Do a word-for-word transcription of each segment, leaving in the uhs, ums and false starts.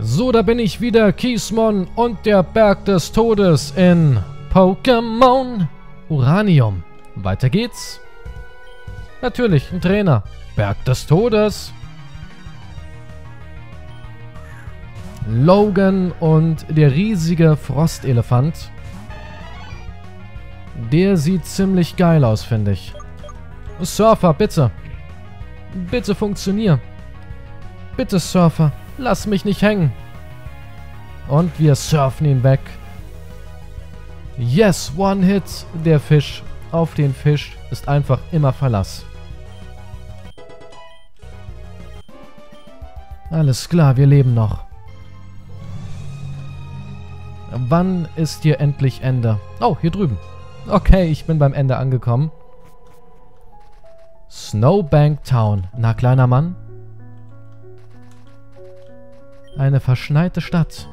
So, da bin ich wieder, Kiesmon und der Berg des Todes in Pokémon Uranium. Weiter geht's. Natürlich, ein Trainer. Berg des Todes. Logan und der riesige Frostelefant. Der sieht ziemlich geil aus, finde ich. Surfer, bitte. Bitte funktionier. Bitte, Surfer. Lass mich nicht hängen. Und wir surfen ihn weg. Yes, one hit. Der Fisch. Auf den Fisch ist einfach immer Verlass. Alles klar, wir leben noch. Wann ist hier endlich Ende? Oh, hier drüben. Okay, ich bin beim Ende angekommen. Snowbank Town. Na, kleiner Mann. Eine verschneite Stadt.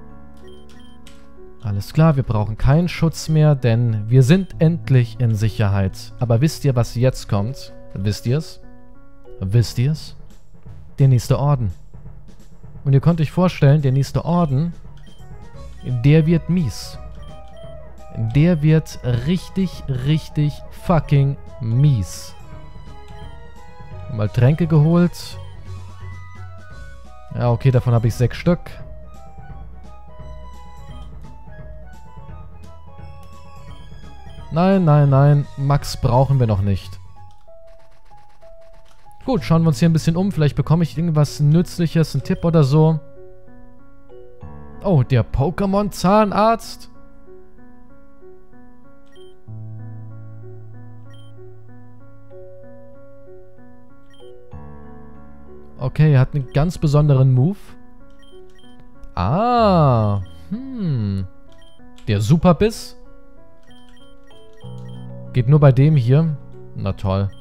Alles klar, wir brauchen keinen Schutz mehr, denn wir sind endlich in Sicherheit. Aber wisst ihr, was jetzt kommt? Wisst ihr es? Wisst ihr es? Der nächste Orden. Und ihr könnt euch vorstellen, der nächste Orden, der wird mies. Der wird richtig, richtig fucking mies. Mal Tränke geholt. Ja, okay, davon habe ich sechs Stück. Nein, nein, nein. Max brauchen wir noch nicht. Gut, schauen wir uns hier ein bisschen um. Vielleicht bekomme ich irgendwas Nützliches, einen Tipp oder so. Oh, der Pokémon-Zahnarzt. Okay, er hat einen ganz besonderen Move. Ah, hm. Der Superbiss. Geht nur bei dem hier. Na toll.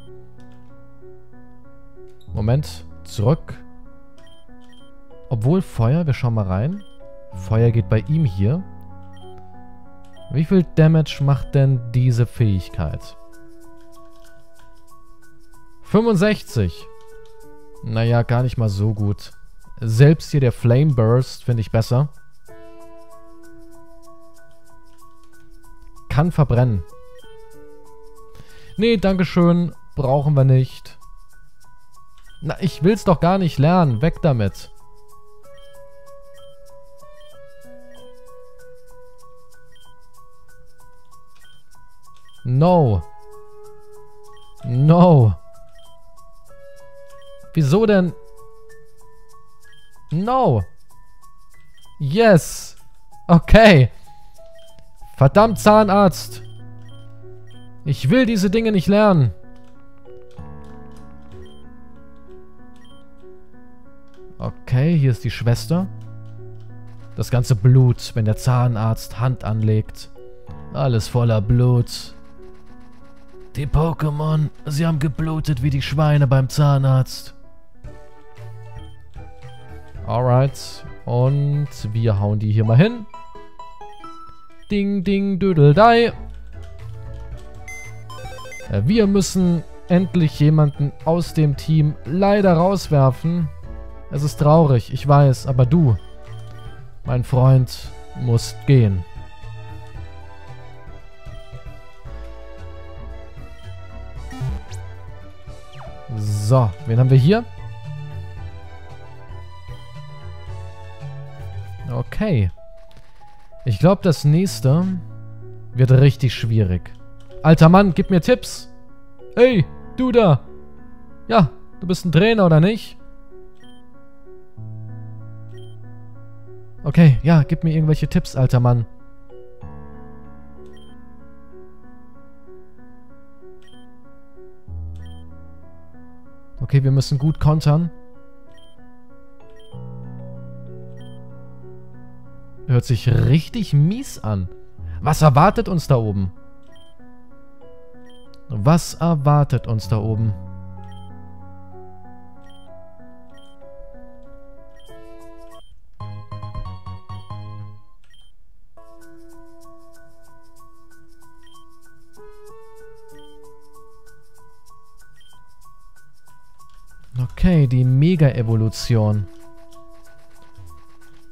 Moment, zurück. Obwohl Feuer, wir schauen mal rein. Feuer geht bei ihm hier. Wie viel Damage macht denn diese Fähigkeit? fünfundsechzig. Naja, gar nicht mal so gut. Selbst hier der Flame Burst finde ich besser. Kann verbrennen. Nee, dankeschön. Brauchen wir nicht. Na, ich will's doch gar nicht lernen. Weg damit. No. No. Wieso denn? No. Yes. Okay. Verdammt, Zahnarzt. Ich will diese Dinge nicht lernen. Okay, hier ist die Schwester. Das ganze Blut, wenn der Zahnarzt Hand anlegt. Alles voller Blut. Die Pokémon, sie haben geblutet wie die Schweine beim Zahnarzt. Alright. Und wir hauen die hier mal hin. Ding, ding, dödeldei. Wir müssen endlich jemanden aus dem Team leider rauswerfen. Es ist traurig, ich weiß, aber du, mein Freund, musst gehen. So, wen haben wir hier? Okay. Ich glaube, das nächste wird richtig schwierig. Alter Mann, gib mir Tipps. Hey, du da. Ja, du bist ein Trainer, oder nicht? Okay, ja, gib mir irgendwelche Tipps, alter Mann. Okay, wir müssen gut kontern. Hört sich richtig mies an. Was erwartet uns da oben? Was erwartet uns da oben? Okay, die Mega-Evolution.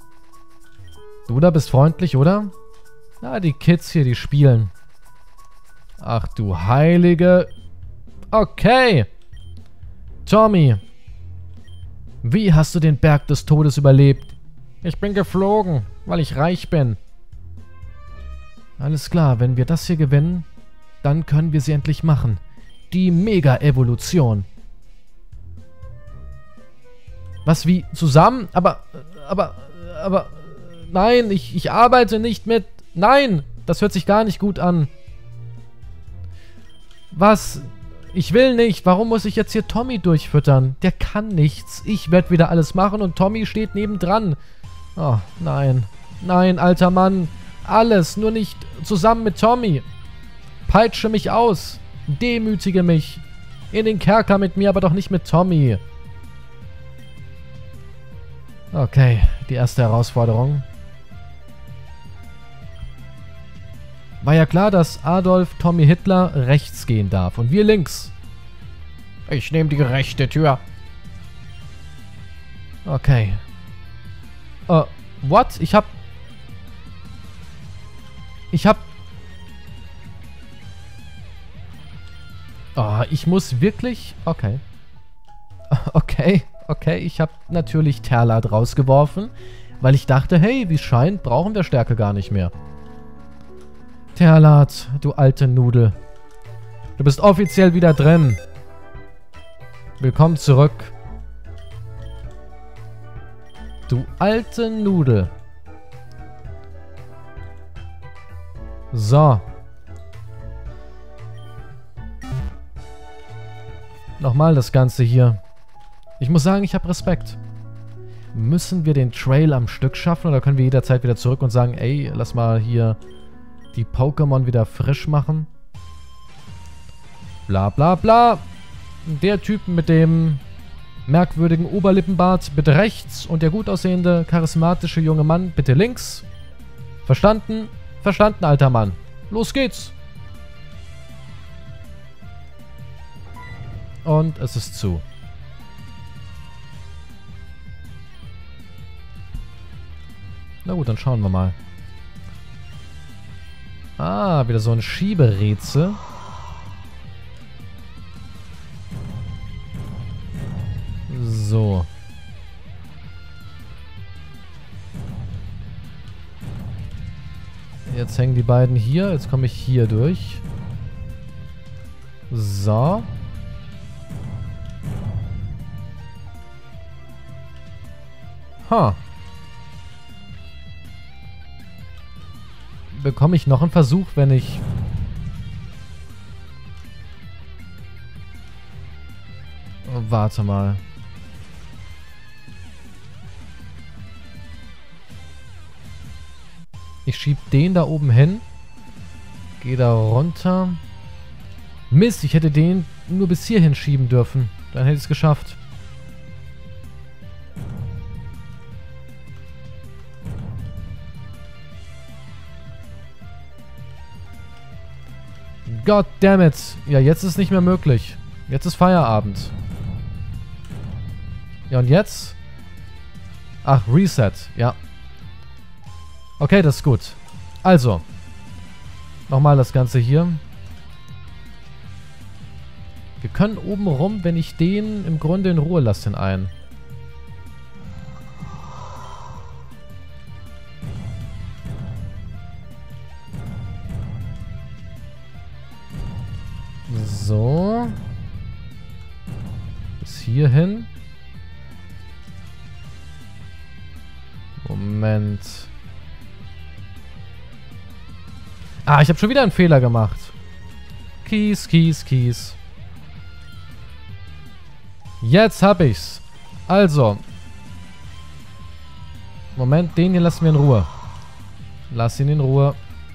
Du da bist freundlich, oder? Na, die Kids hier, die spielen. Ach du Heilige. Okay. Tommy. Wie hast du den Berg des Todes überlebt? Ich bin geflogen, weil ich reich bin. Alles klar, wenn wir das hier gewinnen, dann können wir sie endlich machen. Die Mega-Evolution. Was, wie? Zusammen? Aber, aber, aber, nein, ich, ich arbeite nicht mit... Nein, das hört sich gar nicht gut an. Was? Ich will nicht. Warum muss ich jetzt hier Tommy durchfüttern? Der kann nichts. Ich werde wieder alles machen und Tommy steht nebendran. Oh, nein. Nein, alter Mann. Alles, nur nicht zusammen mit Tommy. Peitsche mich aus. Demütige mich. In den Kerker mit mir, aber doch nicht mit Tommy. Okay, die erste Herausforderung. War ja klar, dass Adolf Tommy Hitler rechts gehen darf und wir links. Ich nehme die rechte Tür. Okay. Uh, what? Ich hab... Ich hab... Oh, ich muss wirklich... Okay. Okay, okay. Ich habe natürlich Terlat rausgeworfen, weil ich dachte, hey, wie es scheint, brauchen wir Stärke gar nicht mehr. Terlat, du alte Nudel. Du bist offiziell wieder drin. Willkommen zurück. Du alte Nudel. So. Nochmal das Ganze hier. Ich muss sagen, ich habe Respekt. Müssen wir den Trail am Stück schaffen oder können wir jederzeit wieder zurück und sagen, ey, lass mal hier die Pokémon wieder frisch machen? Bla bla bla. Der Typ mit dem merkwürdigen Oberlippenbart bitte rechts und der gut aussehende, charismatische junge Mann bitte links. Verstanden? Verstanden, alter Mann. Los geht's. Und es ist zu. Na gut, dann schauen wir mal. Ah, wieder so ein Schieberätsel. So. Jetzt hängen die beiden hier. Jetzt komme ich hier durch. So. Ha. Bekomme ich noch einen Versuch, wenn ich... Oh, warte mal. Ich schieb den da oben hin. Gehe da runter. Mist, ich hätte den nur bis hierhin schieben dürfen. Dann hätte ich es geschafft. God damn it. Ja, jetzt ist es nicht mehr möglich. Jetzt ist Feierabend. Ja, und jetzt? Ach, Reset. Ja. Okay, das ist gut. Also. Nochmal das Ganze hier. Wir können oben rum, wenn ich den im Grunde in Ruhe lasse, den einen. So. Bis hierhin. Moment. Ah, ich habe schon wieder einen Fehler gemacht. Kies, Kies, Kies. Jetzt hab ich's. Also. Moment, den hier lassen wir in Ruhe. Lass ihn in Ruhe.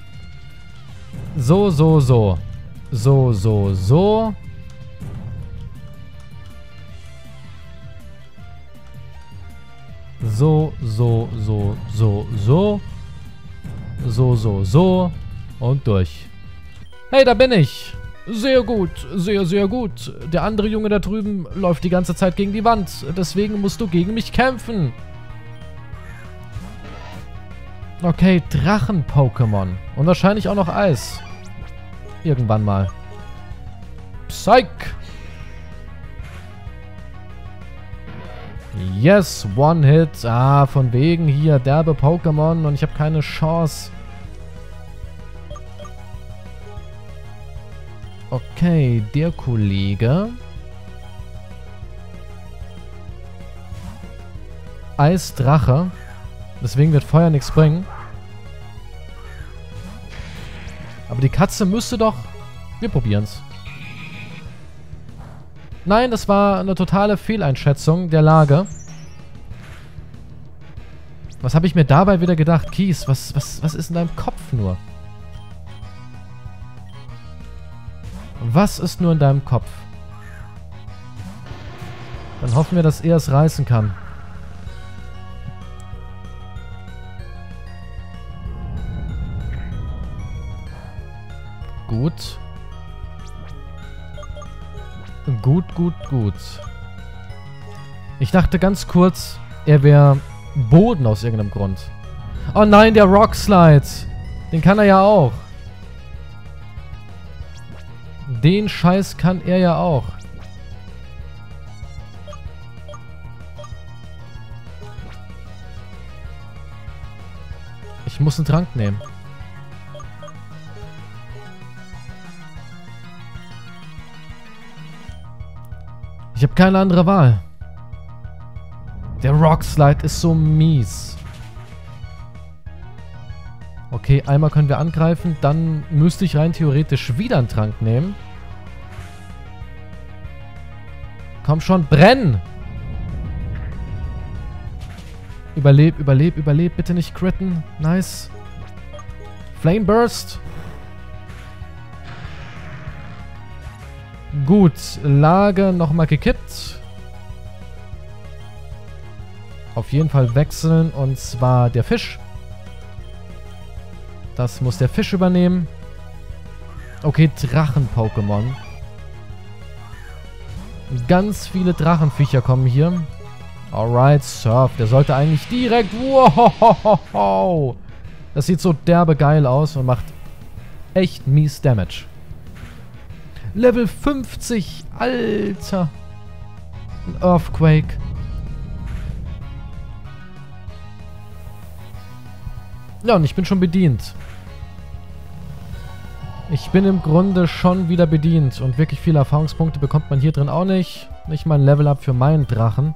So, so, so. So, so, so. So, so, so, so, so. So, so, so. Und durch. Hey, da bin ich. Sehr gut, sehr, sehr gut. Der andere Junge da drüben läuft die ganze Zeit gegen die Wand. Deswegen musst du gegen mich kämpfen. Okay, Drachen-Pokémon. Und wahrscheinlich auch noch Eis. Irgendwann mal. Psych! Yes, One-Hit. Ah, von wegen hier derbe Pokémon und ich habe keine Chance. Okay, der Kollege. Eisdrache. Deswegen wird Feuer nichts bringen. Aber die Katze müsste doch... Wir probieren's. Nein, das war eine totale Fehleinschätzung der Lage. Was habe ich mir dabei wieder gedacht? Kies, was, was, was ist in deinem Kopf nur? Was ist nur in deinem Kopf? Dann hoffen wir, dass er es reißen kann. Gut. Gut, gut, gut. Ich dachte ganz kurz, er wäre Boden aus irgendeinem Grund. Oh nein, der Rock Slide. Den kann er ja auch. Den Scheiß kann er ja auch. Ich muss einen Trank nehmen. Ich habe keine andere Wahl. Der Rock Slide ist so mies. Okay, einmal können wir angreifen. Dann müsste ich rein theoretisch wieder einen Trank nehmen. Komm schon, brenn! Überleb, überleb, überleb. Bitte nicht critten. Nice. Flame Burst. Gut, Lage nochmal gekippt. Auf jeden Fall wechseln und zwar der Fisch. Das muss der Fisch übernehmen. Okay, Drachen-Pokémon. Ganz viele Drachenviecher kommen hier. Alright, Surf. Der sollte eigentlich direkt... Wow! Das sieht so derbe geil aus und macht echt mies Damage. Level fünfzig, Alter. Ein Earthquake. Ja, und ich bin schon bedient. Ich bin im Grunde schon wieder bedient. Und wirklich viele Erfahrungspunkte bekommt man hier drin auch nicht. Nicht mal ein Level-Up für meinen Drachen.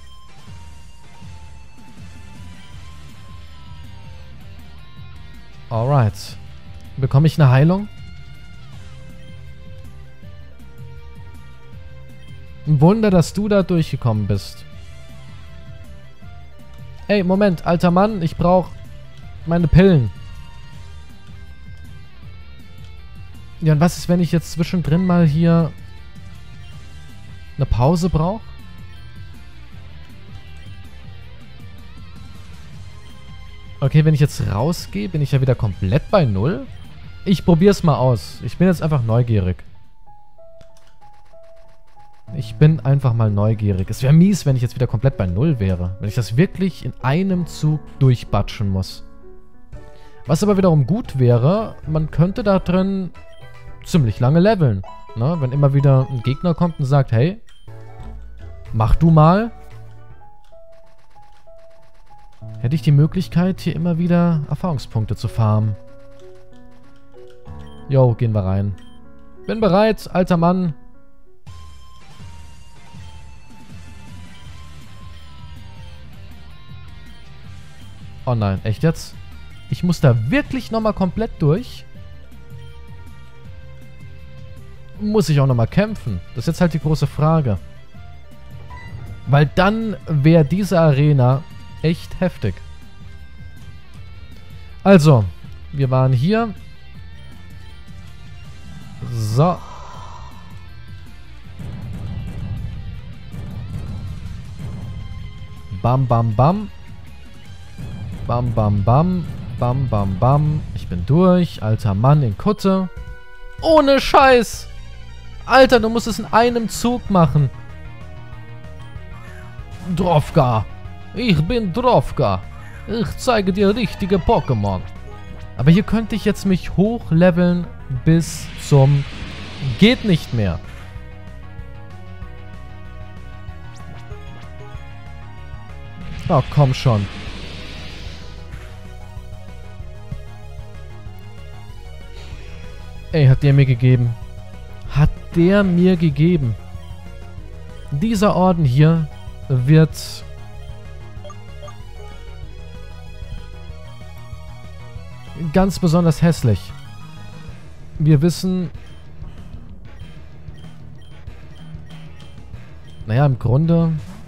Alright. Bekomme ich eine Heilung? Ein Wunder, dass du da durchgekommen bist. Ey, Moment, alter Mann, ich brauche meine Pillen. Ja, und was ist, wenn ich jetzt zwischendrin mal hier eine Pause brauche? Okay, wenn ich jetzt rausgehe, bin ich ja wieder komplett bei Null. Ich probiere es mal aus. Ich bin jetzt einfach neugierig. Ich bin einfach mal neugierig. Es wäre mies, wenn ich jetzt wieder komplett bei Null wäre. Wenn ich das wirklich in einem Zug durchbatschen muss. Was aber wiederum gut wäre, man könnte da drin ziemlich lange leveln. Ne? Wenn immer wieder ein Gegner kommt und sagt, hey, mach du mal. Hätte ich die Möglichkeit, hier immer wieder Erfahrungspunkte zu farmen. Jo, gehen wir rein. Bin bereit, alter Mann. Oh nein, echt jetzt? Ich muss da wirklich nochmal komplett durch? Muss ich auch nochmal kämpfen? Das ist jetzt halt die große Frage. Weil dann wäre diese Arena echt heftig. Also, wir waren hier. So. Bam, bam, bam. Bam, bam, bam. Bam, bam, bam. Ich bin durch. Alter Mann in Kutte. Ohne Scheiß. Alter, du musst es in einem Zug machen. Drovka. Ich bin Drovka. Ich zeige dir richtige Pokémon. Aber hier könnte ich jetzt mich hochleveln bis zum... Geht nicht mehr. Oh, komm schon. Ey, hat der mir gegeben. Hat der mir gegeben. Dieser Orden hier wird... ganz besonders hässlich. Wir wissen... Naja, im Grunde...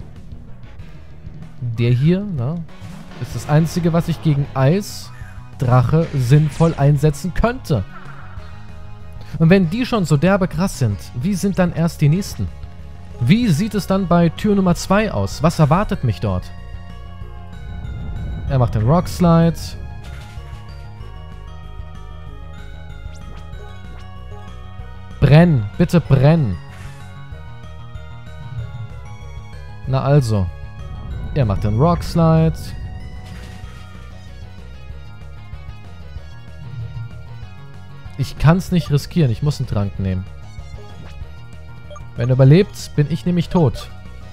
Der hier, ne, ist das Einzige, was ich gegen Eis, Drache, sinnvoll einsetzen könnte. Und wenn die schon so derbe krass sind, wie sind dann erst die nächsten? Wie sieht es dann bei Tür Nummer zwei aus? Was erwartet mich dort? Er macht den Rock Slide. Brenn, bitte brenn. Na also. Er macht den Rock Slide. Ich kann es nicht riskieren. Ich muss einen Trank nehmen. Wenn er überlebt, bin ich nämlich tot.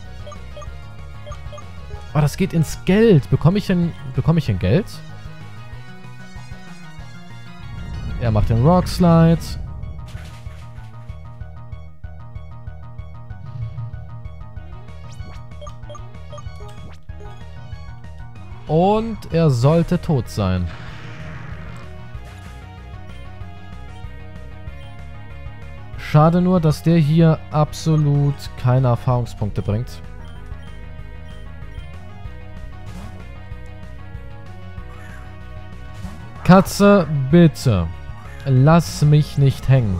Oh, das geht ins Geld. Bekomme ich denn, bekomme ich denn Geld? Er macht den Rock Slide. Und er sollte tot sein. Schade nur, dass der hier absolut keine Erfahrungspunkte bringt. Katze, bitte. Lass mich nicht hängen.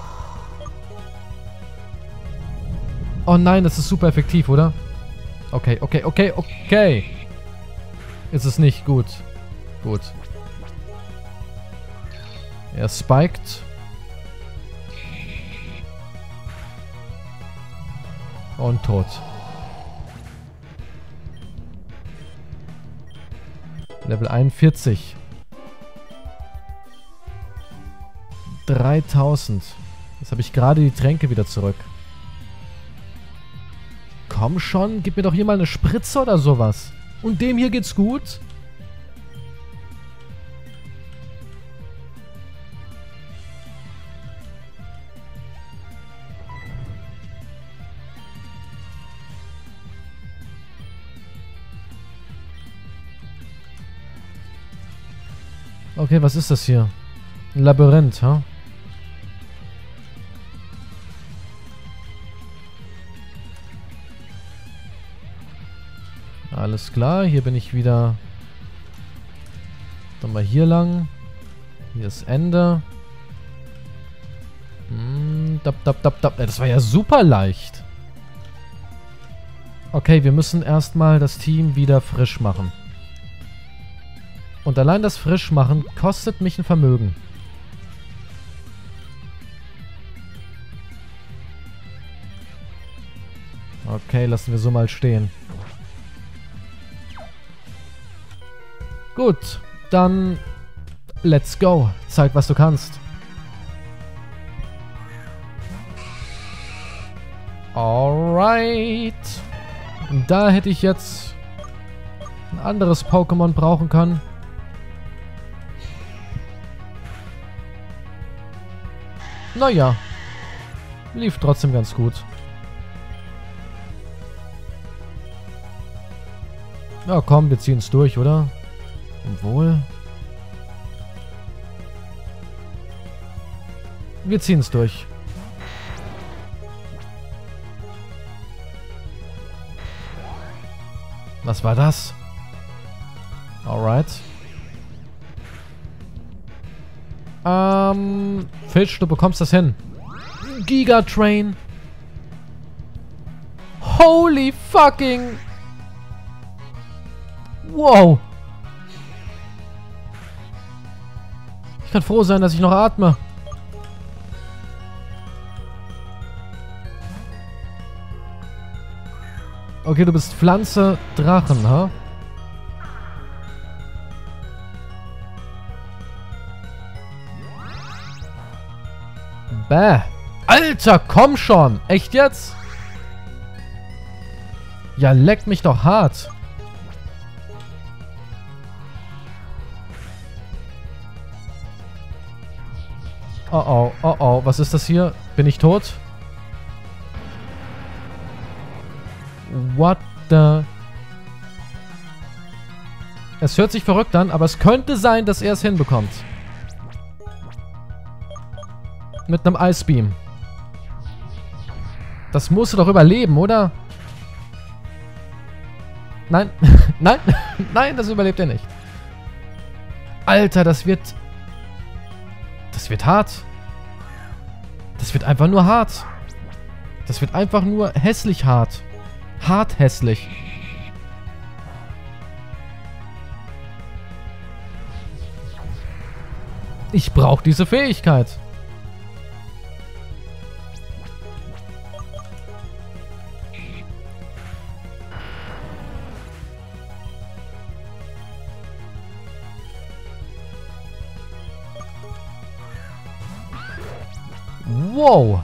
Oh nein, das ist super effektiv, oder? Okay, okay, okay, okay. Ist es nicht. Gut. Gut. Er spiked. Und tot. Level einundvierzig. dreitausend. Jetzt habe ich gerade die Tränke wieder zurück. Komm schon, gib mir doch hier mal eine Spritze oder sowas. Und dem hier geht's gut? Okay, was ist das hier? Ein Labyrinth, ha? Huh? Alles klar, hier bin ich wieder. Dann mal hier lang. Hier ist Ende. Hm, dab, dab, dab, dab. Das war ja super leicht. Okay, wir müssen erstmal das Team wieder frisch machen. Und allein das Frischmachen kostet mich ein Vermögen. Okay, lassen wir so mal stehen. Gut, dann let's go. Zeig, was du kannst. Alright. Da hätte ich jetzt ein anderes Pokémon brauchen können. Naja, lief trotzdem ganz gut. Ja, komm, wir ziehen es durch, oder? Obwohl. Wir ziehen es durch. Was war das? Alright. Ähm, Fisch, du bekommst das hin. Giga Train. Holy fucking... Wow. Ich kann froh sein, dass ich noch atme. Okay, du bist Pflanze, Drachen, ha? Bäh. Alter, komm schon. Echt jetzt? Ja, leckt mich doch hart. Oh oh, oh oh. Was ist das hier? Bin ich tot? What the... Es hört sich verrückt an, aber es könnte sein, dass er es hinbekommt. Mit einem Ice Beam. Das musst du doch überleben, oder? Nein. Nein. Nein, das überlebt er nicht. Alter, das wird... Das wird hart. Das wird einfach nur hart. Das wird einfach nur hässlich hart. Hart hässlich. Ich brauche diese Fähigkeit. Wow.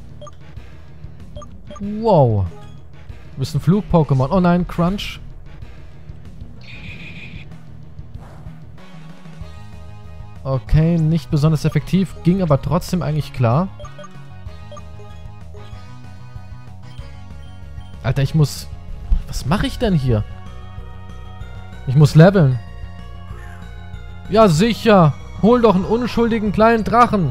Wow. Du bist ein Flug-Pokémon. Oh nein, Crunch. Okay, nicht besonders effektiv. Ging aber trotzdem eigentlich klar. Alter, ich muss... Was mache ich denn hier? Ich muss leveln. Ja, sicher. Hol doch einen unschuldigen kleinen Drachen.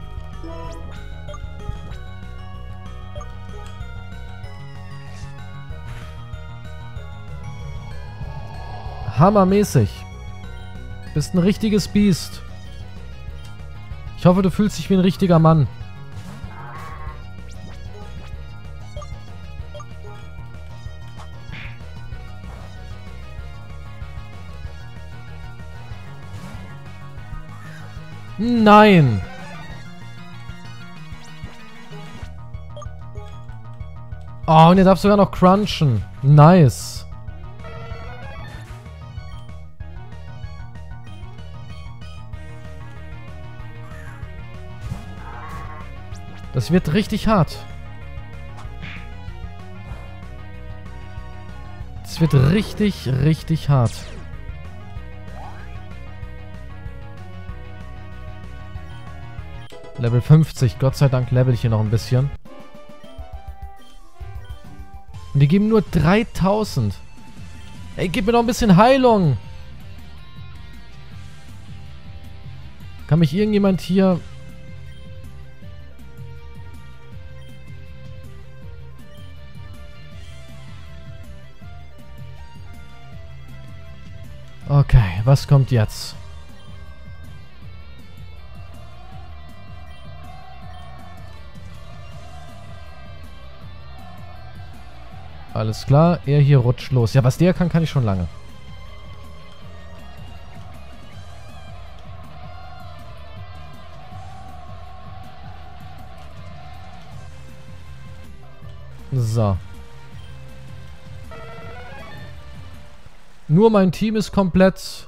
Hammermäßig. Bist ein richtiges Biest. Ich hoffe, du fühlst dich wie ein richtiger Mann. Nein! Oh, und ihr darf sogar noch crunchen. Nice. Das wird richtig hart. Das wird richtig, richtig hart. Level fünfzig. Gott sei Dank level ich hier noch ein bisschen. Und die geben nur dreitausend. Ey, gib mir noch ein bisschen Heilung. Kann mich irgendjemand hier... Okay, was kommt jetzt? Alles klar, er hier rutscht los. Ja, was der kann, kann ich schon lange. So. Nur mein Team ist komplett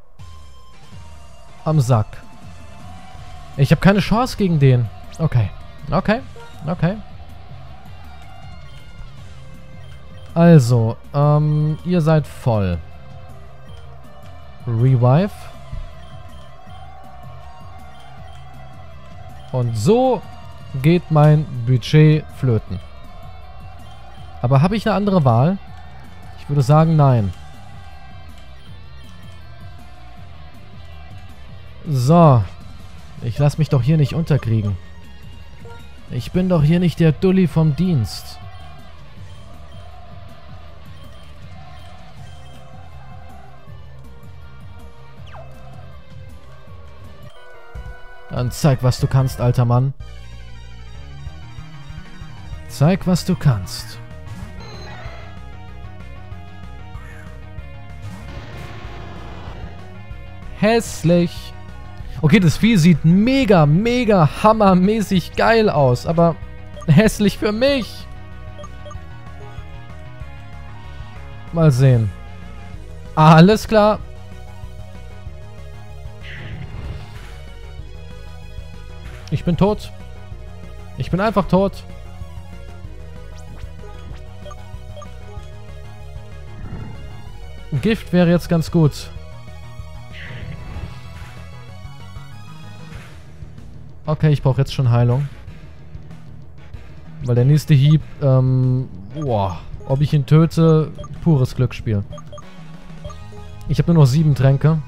am Sack. Ich habe keine Chance gegen den. Okay. Okay. Okay. Also, ähm, ihr seid voll. Revive. Und so geht mein Budget flöten. Aber habe ich eine andere Wahl? Ich würde sagen, nein. So. Ich lasse mich doch hier nicht unterkriegen. Ich bin doch hier nicht der Dulli vom Dienst. Dann zeig, was du kannst, alter Mann. Zeig, was du kannst. Hässlich. Okay, das Vieh sieht mega, mega hammermäßig geil aus, aber hässlich für mich. Mal sehen. Alles klar. Ich bin tot. Ich bin einfach tot. Gift wäre jetzt ganz gut. Okay, ich brauche jetzt schon Heilung. Weil der nächste Hieb, ähm, boah, ob ich ihn töte, pures Glücksspiel. Ich habe nur noch sieben Tränke.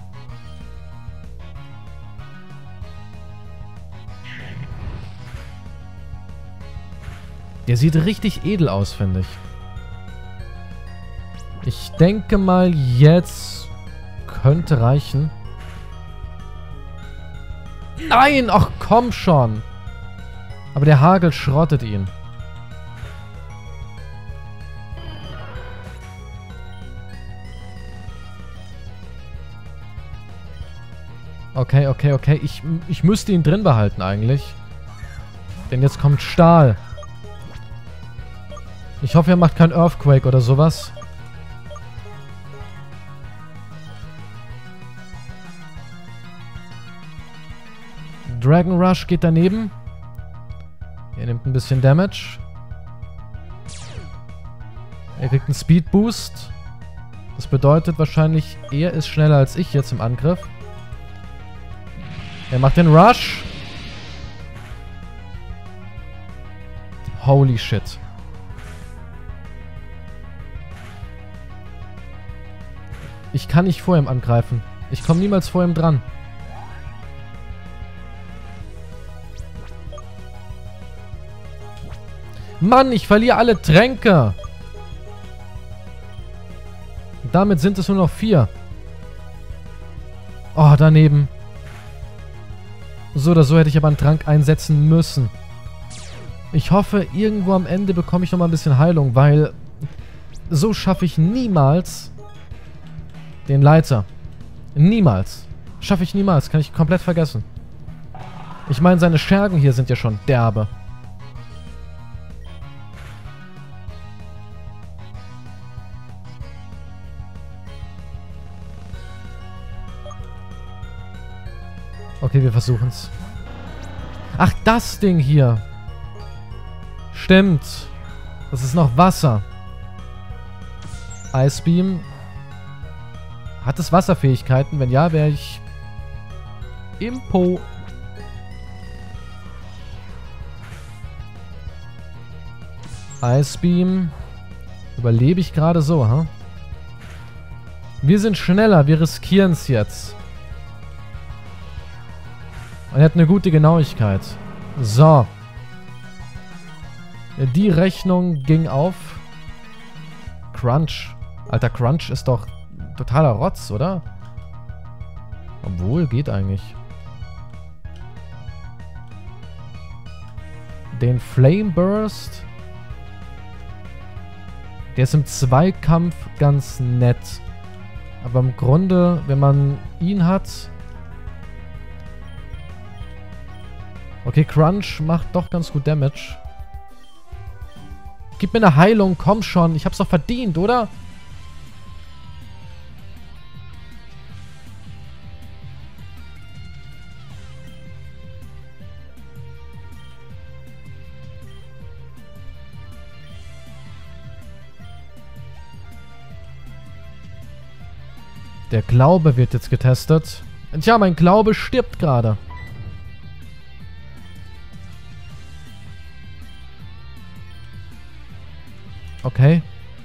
Der sieht richtig edel aus, finde ich. Ich denke mal, jetzt könnte reichen. Nein, ach komm schon. Aber der Hagel schrottet ihn. Okay, okay, okay. Ich, ich müsste ihn drin behalten eigentlich. Denn jetzt kommt Stahl. Ich hoffe, er macht kein Earthquake oder sowas. Dragon Rush geht daneben. Er nimmt ein bisschen Damage. Er kriegt einen Speed Boost. Das bedeutet wahrscheinlich, er ist schneller als ich jetzt im Angriff. Er macht den Rush. Holy shit. Ich kann nicht vor ihm angreifen. Ich komme niemals vor ihm dran. Mann, ich verliere alle Tränke. Damit sind es nur noch vier. Oh, daneben. So oder so hätte ich aber einen Trank einsetzen müssen. Ich hoffe, irgendwo am Ende bekomme ich noch mal ein bisschen Heilung, weil so schaffe ich niemals den Leiter. Niemals. Schaffe ich niemals. Kann ich komplett vergessen. Ich meine, seine Schergen hier sind ja schon derbe. Okay, wir versuchen's. Ach, das Ding hier. Stimmt. Das ist noch Wasser. Ice Beam. Hat es Wasserfähigkeiten? Wenn ja, wäre ich Impo. Ice Beam. Überlebe ich gerade so, ha? Huh? Wir sind schneller. Wir riskieren es jetzt. Und er hat eine gute Genauigkeit. So. Die Rechnung ging auf. Crunch. Alter, Crunch ist doch totaler Rotz, oder? Obwohl, geht eigentlich. Den Flame Burst. Der ist im Zweikampf ganz nett. Aber im Grunde, wenn man ihn hat... Okay, Crunch macht doch ganz gut Damage. Gib mir eine Heilung, komm schon. Ich hab's doch verdient, oder? Der Glaube wird jetzt getestet. Tja, mein Glaube stirbt gerade. Okay.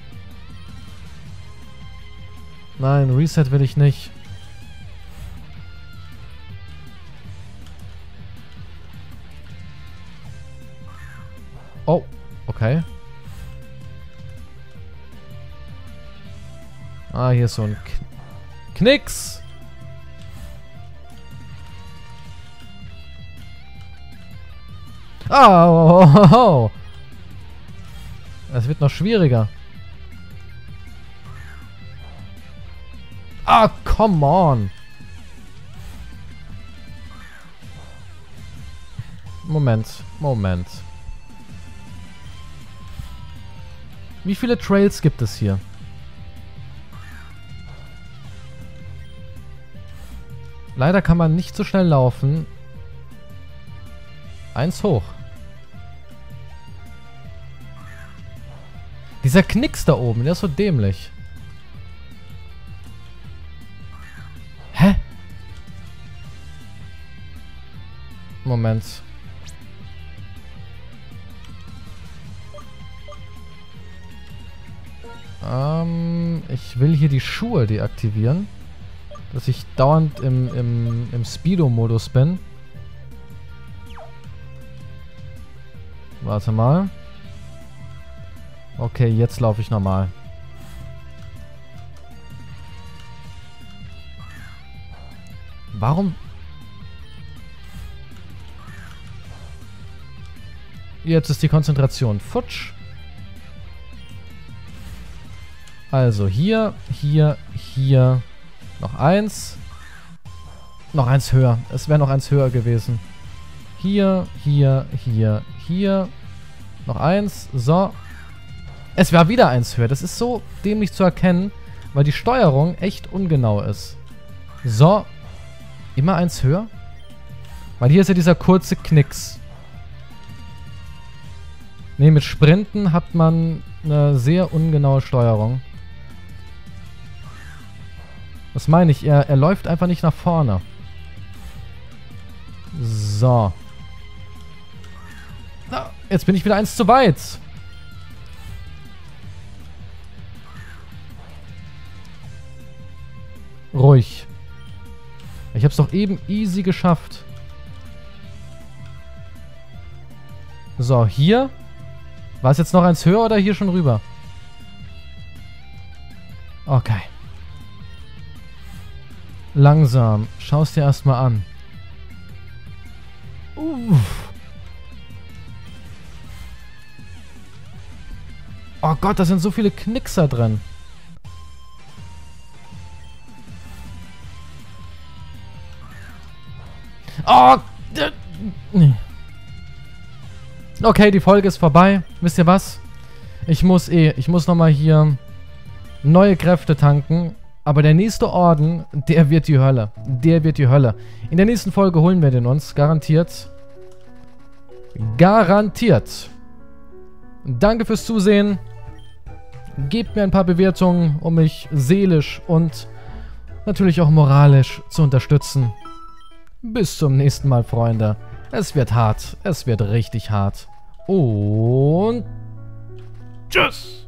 Nein, Reset will ich nicht. Oh, okay. Ah, hier ist so ein K Knicks. Ah, oh, oh, oh, oh. Es wird noch schwieriger. Ah, come on. Moment, Moment. Wie viele Trails gibt es hier? Leider kann man nicht so schnell laufen. Eins hoch. Dieser Knicks da oben, der ist so dämlich. Hä? Moment. Ähm, ich will hier die Schuhe deaktivieren. Dass ich dauernd im, im, im Speedo-Modus bin. Warte mal. Okay, jetzt laufe ich normal. Warum? Jetzt ist die Konzentration futsch. Also hier, hier, hier. Noch eins. Noch eins höher. Es wäre noch eins höher gewesen. Hier, hier, hier, hier. Noch eins. So. Es war wieder eins höher. Das ist so dämlich zu erkennen, weil die Steuerung echt ungenau ist. So. Immer eins höher? Weil hier ist ja dieser kurze Knicks. Ne, mit Sprinten hat man eine sehr ungenaue Steuerung. Was meine ich? Er, er läuft einfach nicht nach vorne. So. Na, jetzt bin ich wieder eins zu weit. Ruhig. Ich hab's doch eben easy geschafft. So, hier. War es jetzt noch eins höher oder hier schon rüber? Okay. Langsam. Schau es dir erstmal an. Uff. Oh Gott, da sind so viele Knickser drin. Oh! Okay, die Folge ist vorbei. Wisst ihr was? Ich muss eh, ich muss nochmal hier neue Kräfte tanken. Aber der nächste Orden, der wird die Hölle. Der wird die Hölle. In der nächsten Folge holen wir den uns. Garantiert. Garantiert. Danke fürs Zusehen. Gebt mir ein paar Bewertungen, um mich seelisch und natürlich auch moralisch zu unterstützen. Bis zum nächsten Mal, Freunde. Es wird hart. Es wird richtig hart. Und tschüss.